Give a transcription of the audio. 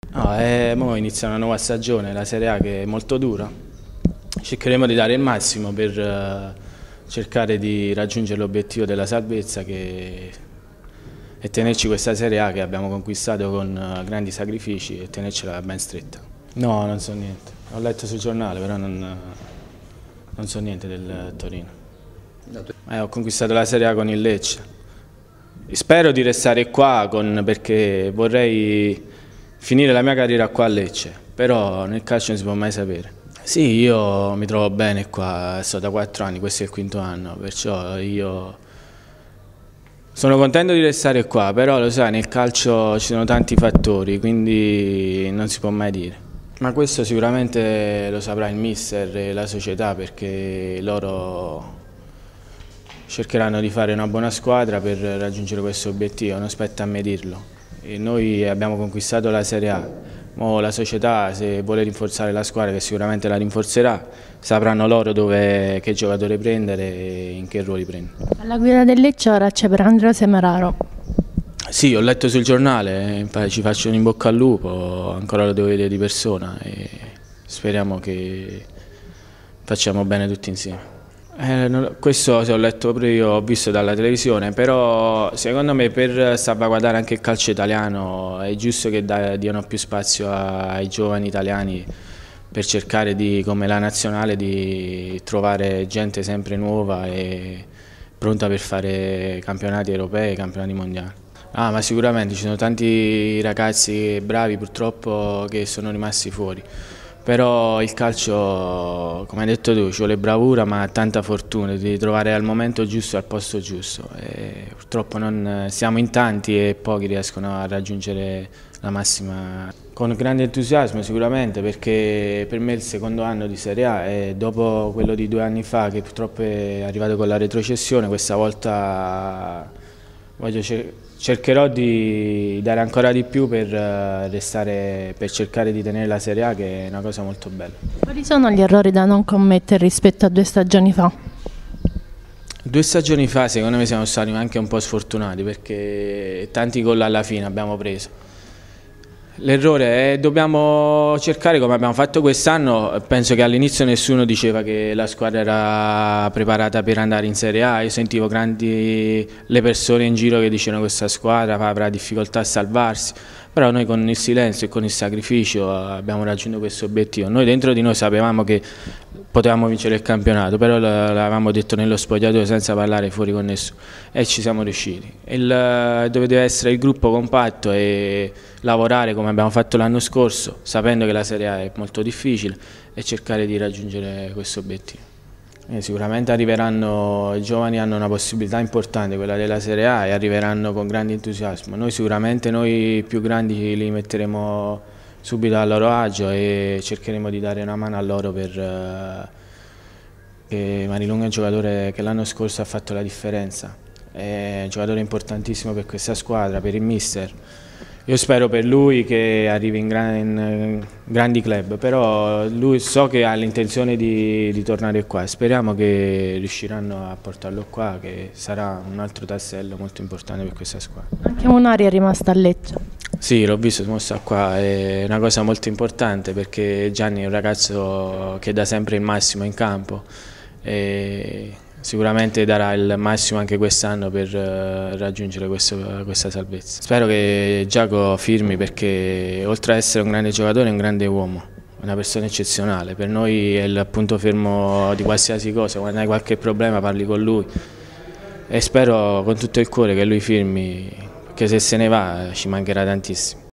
No, mo inizia una nuova stagione, la Serie A che è molto dura. Cercheremo di dare il massimo per cercare di raggiungere l'obiettivo della salvezza e tenerci questa Serie A che abbiamo conquistato con grandi sacrifici e tenercela ben stretta. No, non so niente. Ho letto sul giornale, però non so niente del Torino. Ho conquistato la Serie A con il Lecce. Spero di restare qua perché vorrei finire la mia carriera qua a Lecce, però nel calcio non si può mai sapere. Sì, io mi trovo bene qua, sto da 4 anni, questo è il quinto anno, perciò io sono contento di restare qua, però lo sai, nel calcio ci sono tanti fattori, quindi non si può mai dire. Ma questo sicuramente lo saprà il mister e la società, perché loro cercheranno di fare una buona squadra per raggiungere questo obiettivo, non spetta a me dirlo. E noi abbiamo conquistato la Serie A, mo la società se vuole rinforzare la squadra, che sicuramente la rinforzerà, sapranno loro che giocatore prendere e in che ruoli prendere. Alla guida del Lecce ora c'è per Andrea Semeraro. Sì, ho letto sul giornale, ci faccio un in bocca al lupo, ancora lo devo vedere di persona e speriamo che facciamo bene tutti insieme. Questo se ho letto proprio io, ho visto dalla televisione, però secondo me per salvaguardare anche il calcio italiano è giusto che diano più spazio ai giovani italiani per cercare come la nazionale di trovare gente sempre nuova e pronta per fare campionati europei e campionati mondiali. Ma sicuramente ci sono tanti ragazzi bravi purtroppo che sono rimasti fuori. Però il calcio, come hai detto tu, ci vuole bravura ma tanta fortuna di trovare al momento giusto al posto giusto. E purtroppo non siamo in tanti e pochi riescono a raggiungere la massima. Con grande entusiasmo sicuramente, perché per me è il secondo anno di Serie A e dopo quello di 2 anni fa che purtroppo è arrivato con la retrocessione, questa volta cercherò di dare ancora di più per cercare di tenere la Serie A, che è una cosa molto bella. Quali sono gli errori da non commettere rispetto a 2 stagioni fa? 2 stagioni fa secondo me siamo stati anche un po' sfortunati perché tanti gol alla fine abbiamo preso. L'errore è dobbiamo cercare, come abbiamo fatto quest'anno, penso che all'inizio nessuno diceva che la squadra era preparata per andare in Serie A, io sentivo le persone in giro che dicevano che questa squadra avrà difficoltà a salvarsi, però noi con il silenzio e con il sacrificio abbiamo raggiunto questo obiettivo. Noi dentro di noi sapevamo che potevamo vincere il campionato, però l'avevamo detto nello spogliatoio senza parlare fuori con nessuno e ci siamo riusciti. Doveva essere il gruppo compatto e lavorare come abbiamo fatto l'anno scorso, sapendo che la Serie A è molto difficile e cercare di raggiungere questo obiettivo. Sicuramente arriveranno, i giovani hanno una possibilità importante, quella della Serie A, e arriveranno con grande entusiasmo. Noi più grandi li metteremo subito a loro agio e cercheremo di dare una mano a loro perché Marilunga è un giocatore che l'anno scorso ha fatto la differenza, è un giocatore importantissimo per questa squadra, per il mister. Io spero per lui che arrivi in grandi club, però lui so che ha l'intenzione di tornare qua e speriamo che riusciranno a portarlo qua, che sarà un altro tassello molto importante per questa squadra. Anche Munari è rimasta a Lecce. Sì, l'ho visto, sta qua, è una cosa molto importante perché Gianni è un ragazzo che dà sempre il massimo in campo e sicuramente darà il massimo anche quest'anno per raggiungere questa salvezza. Spero che Giacomo firmi perché oltre ad essere un grande giocatore è un grande uomo, una persona eccezionale. Per noi è il punto fermo di qualsiasi cosa, quando hai qualche problema parli con lui e spero con tutto il cuore che lui firmi, perché se se ne va ci mancherà tantissimo.